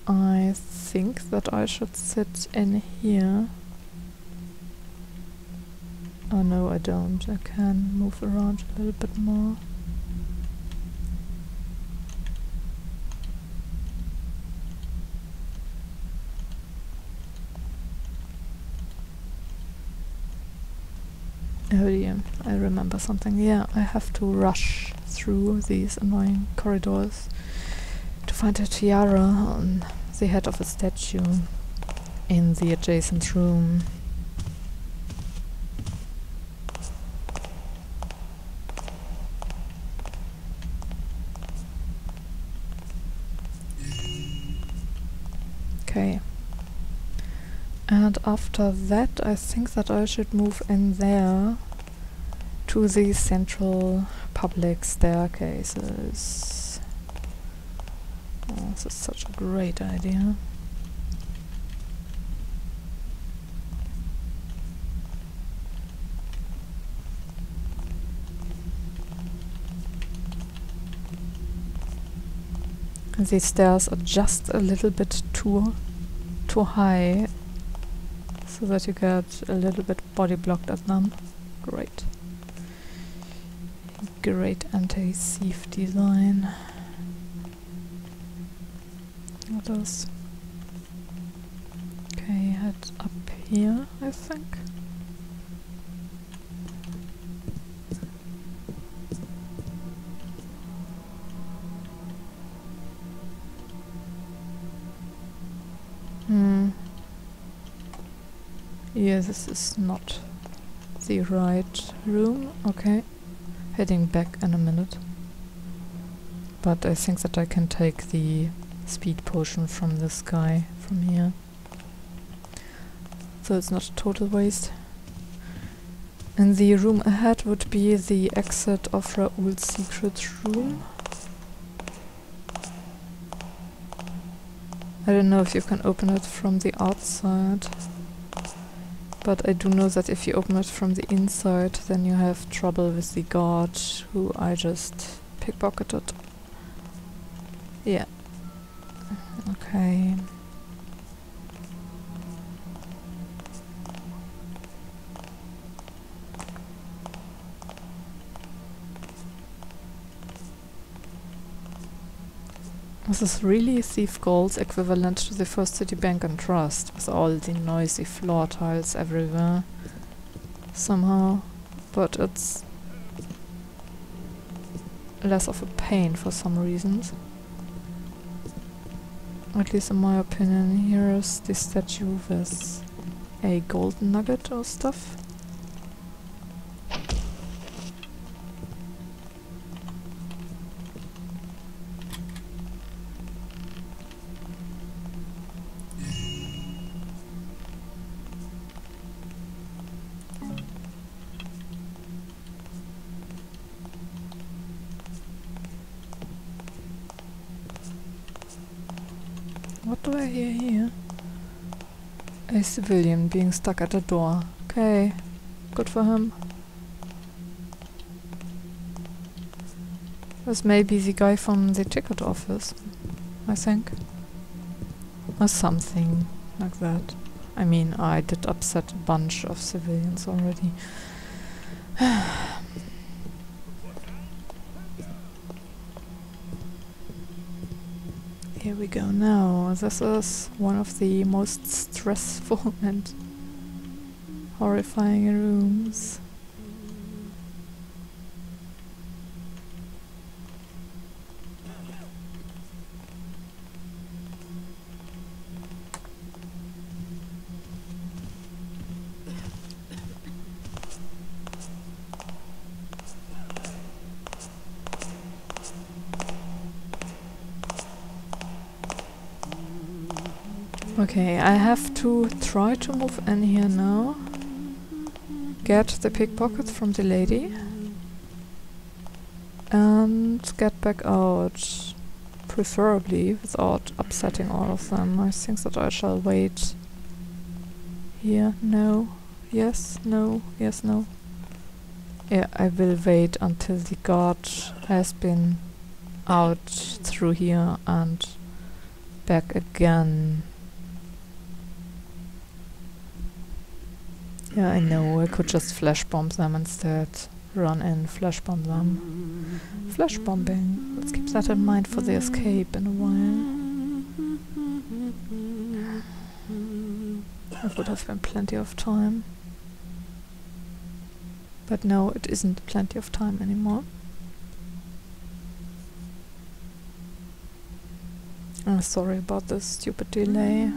I think that I should sit in here. Oh no, I don't. I can move around a little bit more. Oh dear, I remember something. Yeah, I have to rush through these annoying corridors to find a tiara on the head of a statue in the adjacent room. Okay. And after that, I think that I should move in there to the central public staircases. Oh, this is such a great idea. These stairs are just a little bit too high, so that you get a little bit body blocked at them. Great. Great anti-thief design. What else? Okay, head up here, I think. Yeah, this is not the right room. Okay. Heading back in a minute. But I think that I can take the speed potion from this guy from here. So it's not a total waste. And the room ahead would be the exit of Raoul's secret room. I don't know if you can open it from the outside. But I do know that if you open it from the inside, then you have trouble with the guard, who I just pickpocketed. Yeah. Okay. This is really Thief Gold's equivalent to the First City Bank and Trust, with all the noisy floor tiles everywhere. Somehow. But it's less of a pain for some reasons. At least in my opinion. Here is the statue with a golden nugget or stuff. What do I hear here? A civilian being stuck at a door. Okay, good for him. This may be the guy from the ticket office, I think. Or something like that. I mean, I did upset a bunch of civilians already. Here we go now. This is one of the most stressful and horrifying rooms. Okay, I have to try to move in here now. Get the pickpocket from the lady. And get back out. Preferably without upsetting all of them. I think that I shall wait. Here, no. Yes, no, yes, no. Yeah, I will wait until the guard has been out through here and back again. Yeah, I know, I could just flash bomb them instead. Run in, flash bomb them. Flash bombing. Let's keep that in mind for the escape in a while. That would have been plenty of time. But no, it isn't plenty of time anymore. Oh, sorry about this stupid delay.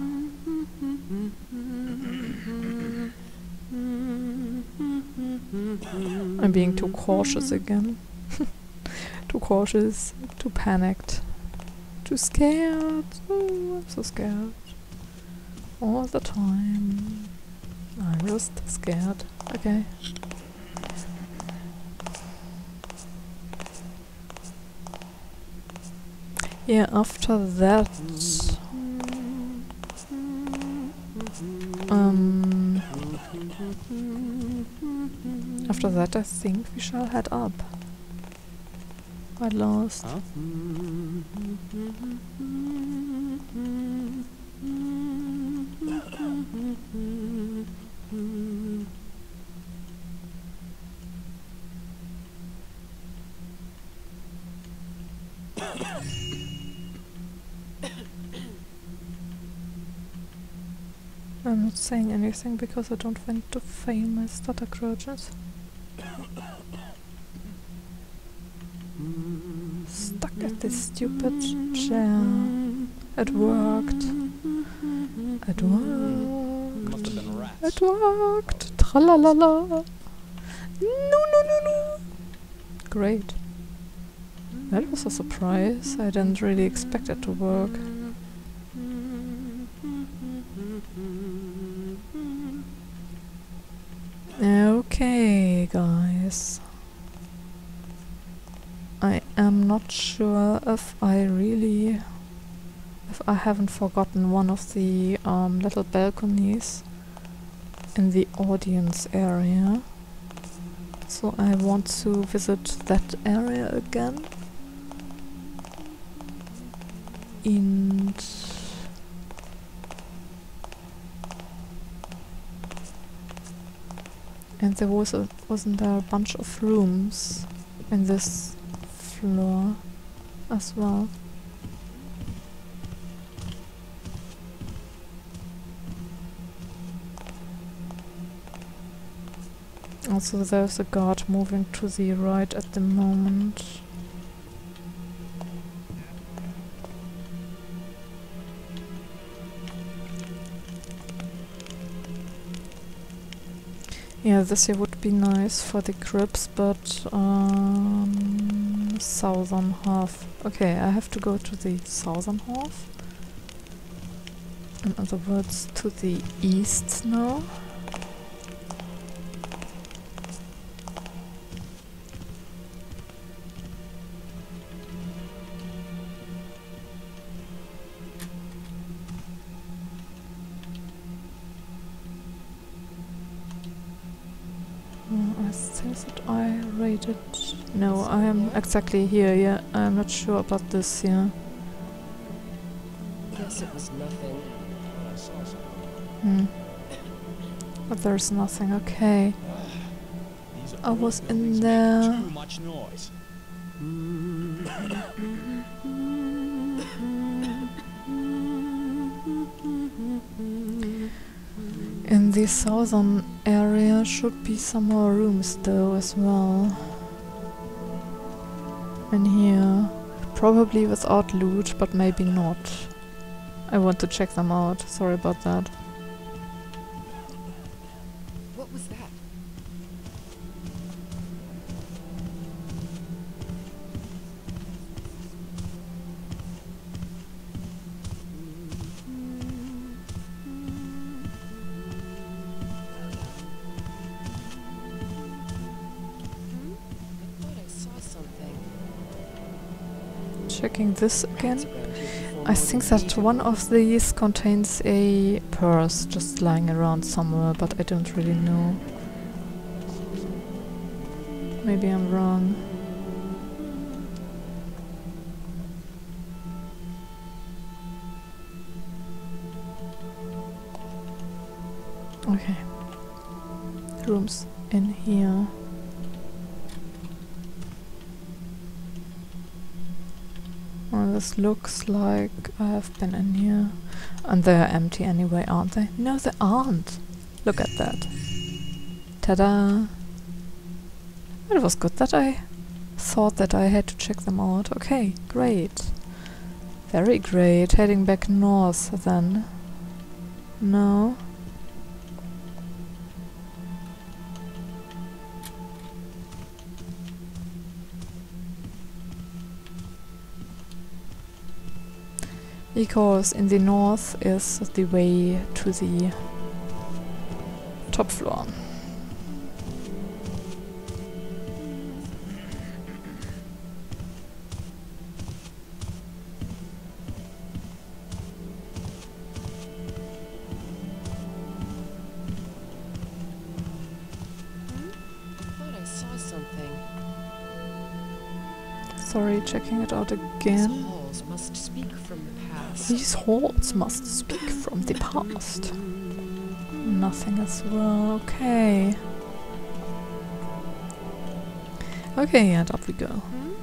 I'm being too cautious again. Too cautious, too panicked, too scared. Oh, I'm so scared. All the time. I'm just scared. Okay. Yeah, after that... after that I think we shall head up. At last. Huh? I'm not saying anything because I don't want to fail my stutter crouches. Stuck at this stupid chair. It worked. It worked. Must have been rats. It worked. Tra-la-la-la. No, no, no, no. Great. That was a surprise. I didn't really expect it to work. Okay, guys. I am not sure if I haven't forgotten one of the little balconies in the audience area. So I want to visit that area again. And there wasn't there a bunch of rooms in this floor as well. Also there's a guard moving to the right at the moment. Yeah, this here would be nice for the crypts, but southern half. Okay, I have to go to the southern half. In other words, to the east now. I think that I rated... No, I am exactly here, yeah. I'm not sure about this here. Guess it was nothing. I saw something. But there's nothing, okay. These I was old in buildings there. make too much noise. In the southern area should be some more rooms though as well. In here. Probably without loot, but maybe not. I want to check them out. Sorry about that. What was that? I thought I saw something. Checking this again. Rats around here before I think that one of these contains a purse just lying around somewhere, but I don't really know. Maybe I'm wrong. rooms in here. Well, this looks like I have been in here. And they're empty anyway, aren't they? No, they aren't! Look at that. Ta-da! It was good that I thought that I had to check them out. Okay, great. Very great. Heading back north then. No. Because in the north is the way to the top floor. Sorry, checking it out again. These halls must speak from the past. These halls must speak from the past. Nothing as well. Okay. Okay, and up we go.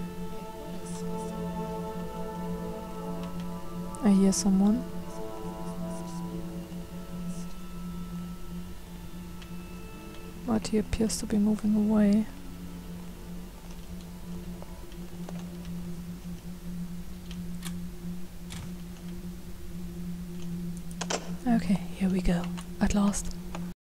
I hear someone. But he appears to be moving away. Okay, here we go. At last.